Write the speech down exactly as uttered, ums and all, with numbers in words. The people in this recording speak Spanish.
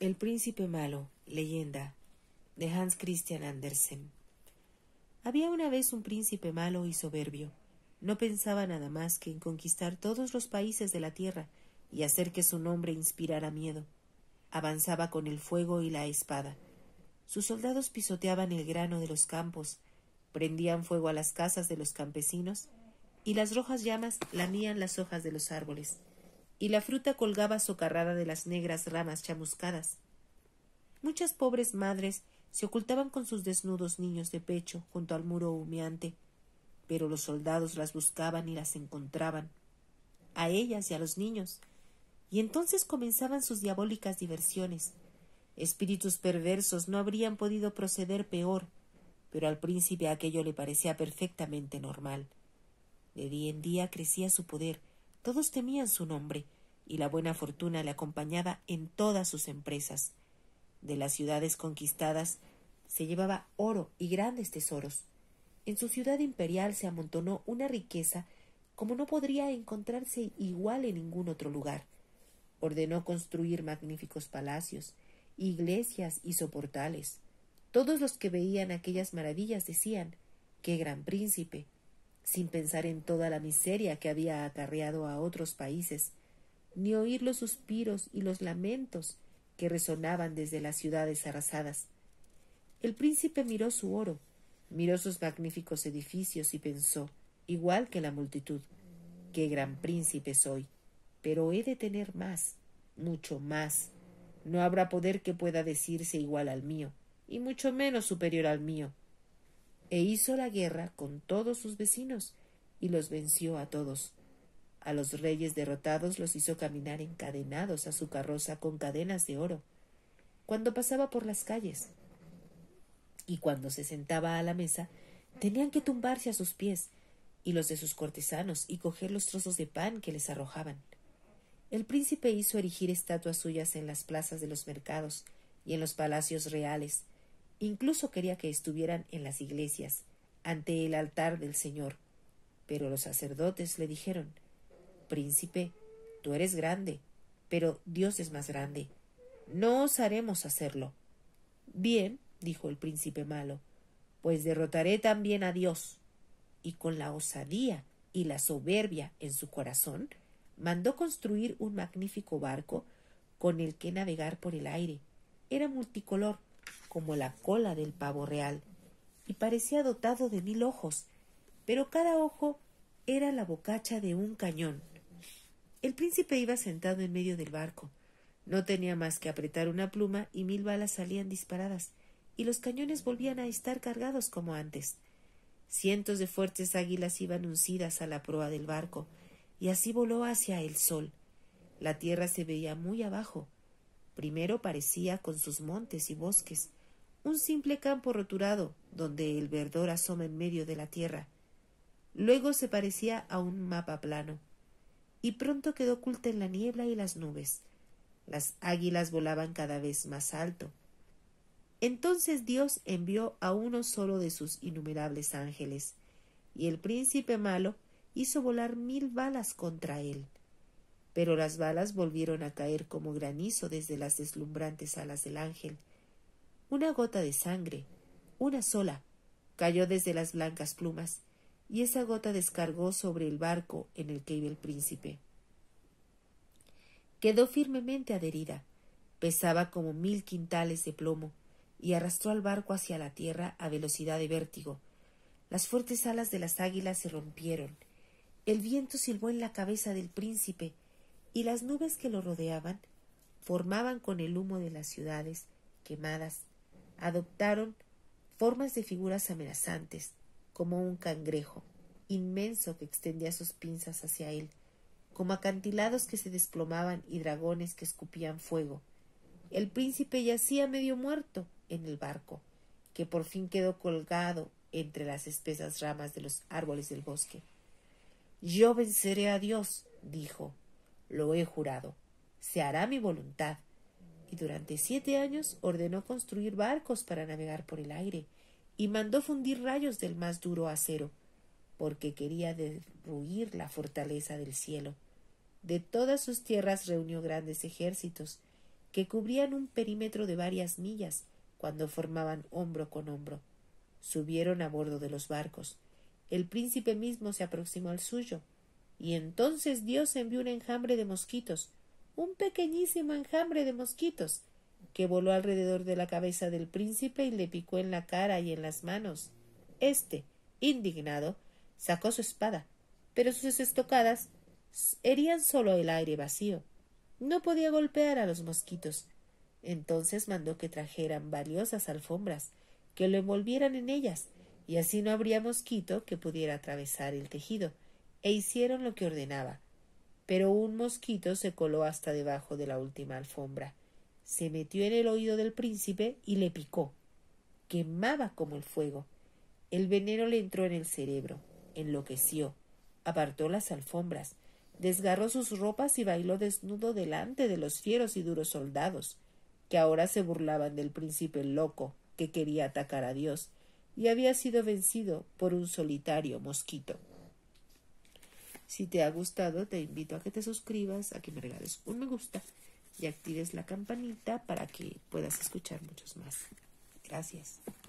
El príncipe malo, leyenda, de Hans Christian Andersen. Había una vez un príncipe malo y soberbio. No pensaba nada más que en conquistar todos los países de la tierra y hacer que su nombre inspirara miedo. Avanzaba con el fuego y la espada. Sus soldados pisoteaban el grano de los campos, prendían fuego a las casas de los campesinos, y las rojas llamas lamían las hojas de los árboles, y la fruta colgaba socarrada de las negras ramas chamuscadas. Muchas pobres madres se ocultaban con sus desnudos niños de pecho junto al muro humeante, pero los soldados las buscaban y las encontraban, a ellas y a los niños, y entonces comenzaban sus diabólicas diversiones. Espíritus perversos no habrían podido proceder peor, pero al príncipe aquello le parecía perfectamente normal. De día en día crecía su poder, todos temían su nombre, y la buena fortuna le acompañaba en todas sus empresas. De las ciudades conquistadas se llevaba oro y grandes tesoros. En su ciudad imperial se amontonó una riqueza como no podría encontrarse igual en ningún otro lugar. Ordenó construir magníficos palacios, iglesias y soportales. Todos los que veían aquellas maravillas decían: ¡qué gran príncipe!, sin pensar en toda la miseria que había acarreado a otros países, ni oír los suspiros y los lamentos que resonaban desde las ciudades arrasadas. El príncipe miró su oro, miró sus magníficos edificios y pensó, igual que la multitud: ¡qué gran príncipe soy! Pero he de tener más, mucho más. No habrá poder que pueda decirse igual al mío, y mucho menos superior al mío. E hizo la guerra con todos sus vecinos, y los venció a todos. A los reyes derrotados los hizo caminar encadenados a su carroza con cadenas de oro, cuando pasaba por las calles, y cuando se sentaba a la mesa tenían que tumbarse a sus pies, y los de sus cortesanos, y coger los trozos de pan que les arrojaban. El príncipe hizo erigir estatuas suyas en las plazas de los mercados y en los palacios reales. Incluso quería que estuvieran en las iglesias, ante el altar del Señor. Pero los sacerdotes le dijeron: Príncipe, tú eres grande, pero Dios es más grande. No osaremos hacerlo. Bien, dijo el príncipe malo, pues derrotaré también a Dios. Y con la osadía y la soberbia en su corazón, mandó construir un magnífico barco con el que navegar por el aire. Era multicolor, como la cola del pavo real, y parecía dotado de mil ojos, pero cada ojo era la bocacha de un cañón. El príncipe iba sentado en medio del barco. No tenía más que apretar una pluma y mil balas salían disparadas, y los cañones volvían a estar cargados como antes. Cientos de fuertes águilas iban uncidas a la proa del barco, y así voló hacia el sol. La tierra se veía muy abajo. Primero parecía, con sus montes y bosques, un simple campo roturado, donde el verdor asoma en medio de la tierra. Luego se parecía a un mapa plano, y pronto quedó oculta en la niebla y las nubes. Las águilas volaban cada vez más alto. Entonces Dios envió a uno solo de sus innumerables ángeles, y el príncipe malo hizo volar mil balas contra él. Pero las balas volvieron a caer como granizo desde las deslumbrantes alas del ángel. Una gota de sangre, una sola, cayó desde las blancas plumas, y esa gota descargó sobre el barco en el que iba el príncipe. Quedó firmemente adherida, pesaba como mil quintales de plomo, y arrastró al barco hacia la tierra a velocidad de vértigo. Las fuertes alas de las águilas se rompieron, el viento silbó en la cabeza del príncipe, y las nubes que lo rodeaban formaban con el humo de las ciudades quemadas, adoptaron formas de figuras amenazantes, como un cangrejo inmenso que extendía sus pinzas hacia él, como acantilados que se desplomaban y dragones que escupían fuego. El príncipe yacía medio muerto en el barco, que por fin quedó colgado entre las espesas ramas de los árboles del bosque. «Yo venceré a Dios», dijo, «lo he jurado, se hará mi voluntad». Y durante siete años ordenó construir barcos para navegar por el aire, y mandó fundir rayos del más duro acero, porque quería derruir la fortaleza del cielo. De todas sus tierras reunió grandes ejércitos, que cubrían un perímetro de varias millas cuando formaban hombro con hombro. Subieron a bordo de los barcos. El príncipe mismo se aproximó al suyo, y entonces Dios envió un enjambre de mosquitos, un pequeñísimo enjambre de mosquitos, que voló alrededor de la cabeza del príncipe y le picó en la cara y en las manos. Este, indignado, sacó su espada, pero sus estocadas herían solo el aire vacío. No podía golpear a los mosquitos. Entonces mandó que trajeran valiosas alfombras, que lo envolvieran en ellas, y así no habría mosquito que pudiera atravesar el tejido, e hicieron lo que ordenaba. Pero un mosquito se coló hasta debajo de la última alfombra, se metió en el oído del príncipe y le picó. Quemaba como el fuego. El veneno le entró en el cerebro, enloqueció, apartó las alfombras, desgarró sus ropas y bailó desnudo delante de los fieros y duros soldados, que ahora se burlaban del príncipe loco que quería atacar a Dios y había sido vencido por un solitario mosquito. Si te ha gustado, te invito a que te suscribas, a que me regales un me gusta y actives la campanita para que puedas escuchar muchos más. Gracias.